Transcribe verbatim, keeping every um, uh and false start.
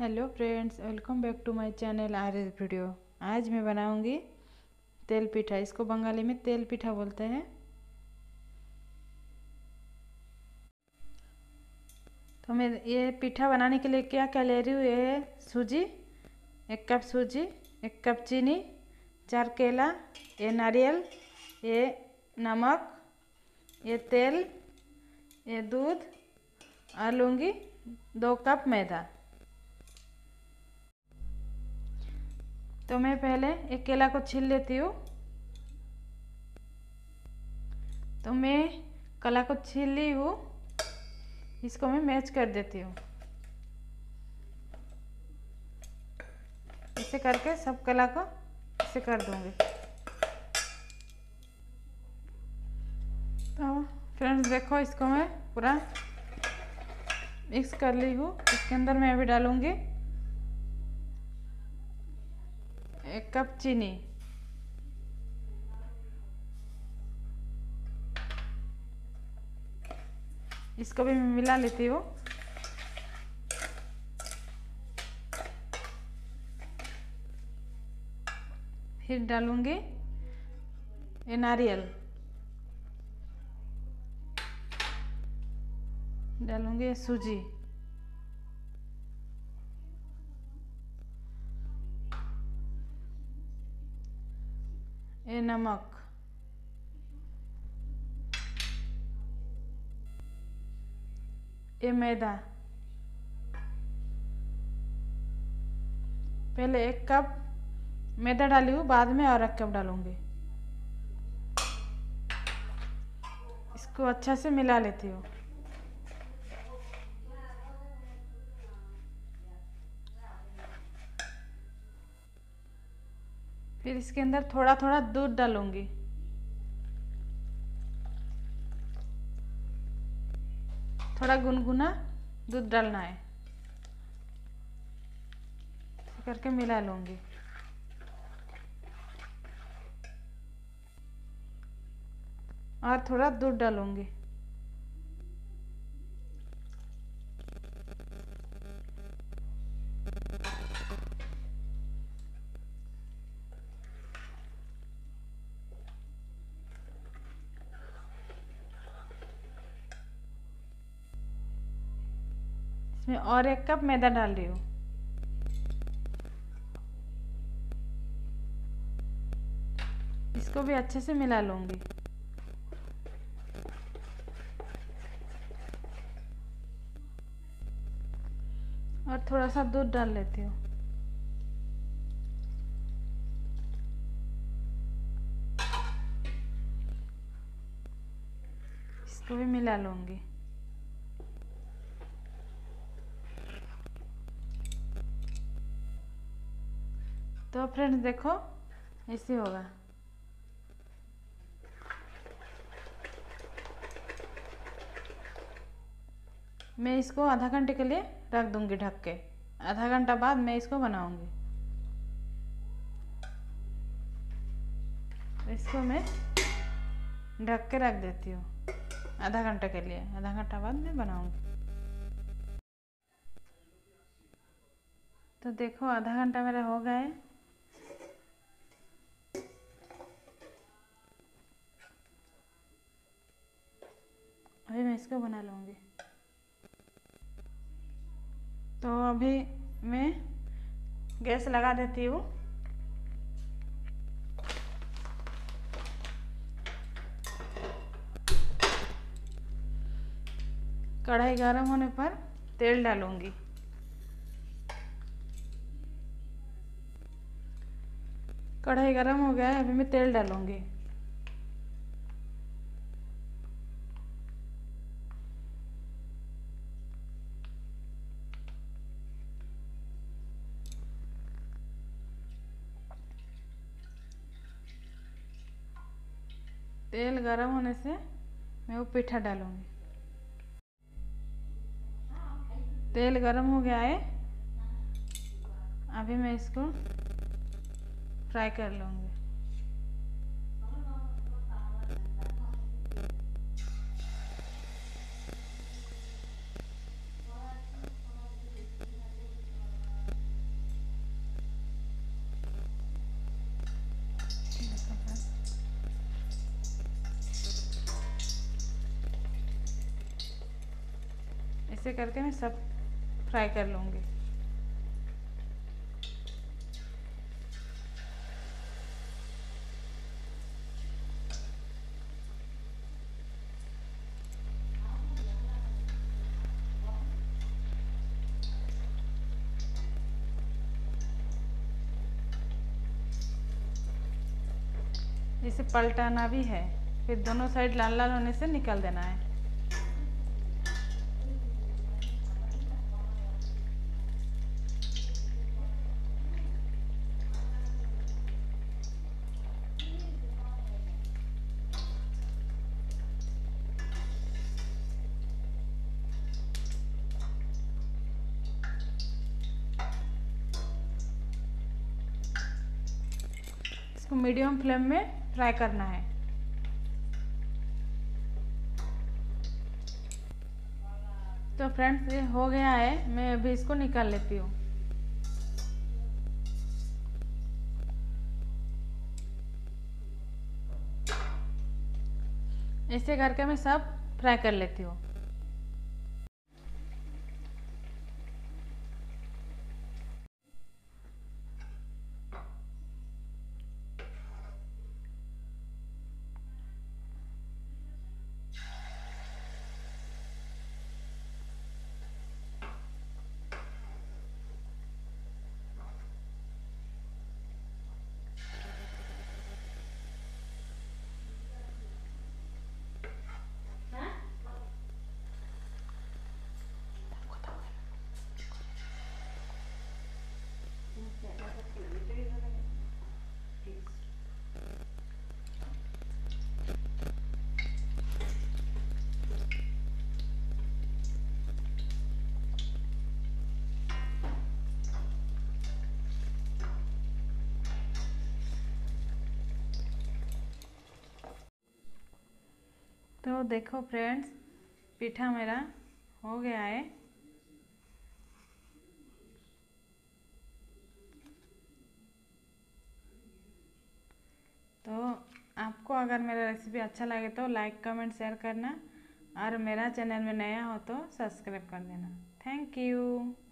Hello friends, welcome back to my channel R S video. आज मैं बनाऊंगी तेल पिठा। इसको बंगाली में तेल पिठा बोलते हैं। तो मैं ये पिठा बनाने के लिए क्या क्या ले रही हूँ, ये है सूजी, एक कप सूजी, एक कप चीनी, चार केला, ये नारियल, ये नमक, ये तेल, ये दूध और लूँगी दो कप मैदा। तो मैं पहले एक केला को छील लेती हूँ। तो मैं केला को छील ली हूँ, इसको मैं मैश कर देती हूँ। ऐसे करके सब केला को ऐसे कर दूँगी। तो फ्रेंड्स देखो, इसको मैं पूरा मिक्स कर ली हूँ। इसके अंदर मैं अभी डालूँगी एक कप चीनी, इसको भी मैं मिला लेती हूँ। फिर डालूँगी ये नारियल, डालूँगी ये सूजी, ये नमक, ये मैदा। पहले एक कप मैदा डाली हूँ, बाद में और एक कप डालूँगी। इसको अच्छा से मिला लेती हूँ। फिर इसके अंदर थोड़ा थोड़ा दूध डालूँगी। थोड़ा गुनगुना दूध डालना है। ऐसे करके मिला लूँगी। और थोड़ा दूध डालूँगी। इसमें और एक कप मैदा डाल रही हूँ। इसको भी अच्छे से मिला लूँगी। और थोड़ा सा दूध डाल लेती हूँ। इसको भी मिला लूँगी। तो फ्रेंड्स देखो, ऐसे होगा। मैं इसको आधा घंटे के लिए रख दूंगी ढक के। आधा घंटा बाद मैं इसको बनाऊंगी। इसको मैं ढक के रख देती हूँ आधा घंटे के लिए। आधा घंटा बाद मैं बनाऊंगी। तो देखो, आधा घंटा मेरा हो गया है। अभी मैं इसको बना लूँगी। तो अभी मैं गैस लगा देती हूँ। कढ़ाई गर्म होने पर तेल डालूँगी। कढ़ाई गर्म हो गया है, अभी मैं तेल डालूँगी। तेल गरम होने से मैं वो पिठा डालूँगी। तेल गरम हो गया है, अभी मैं इसको फ्राई कर लूँगी। ऐसे करके मैं सब फ्राई कर लूँगी। इसे पलटाना भी है, फिर दोनों साइड लाल लाल होने से निकाल देना है। इसको मीडियम फ्लेम में फ्राई करना है। तो फ्रेंड्स ये हो गया है, मैं अभी इसको निकाल लेती हूँ। ऐसे करके मैं सब फ्राई कर लेती हूँ। तो देखो फ्रेंड्स, पीठा मेरा हो गया है। तो आपको अगर मेरा रेसिपी अच्छा लगे तो लाइक कमेंट शेयर करना, और मेरा चैनल में नया हो तो सब्सक्राइब कर देना। Thank you.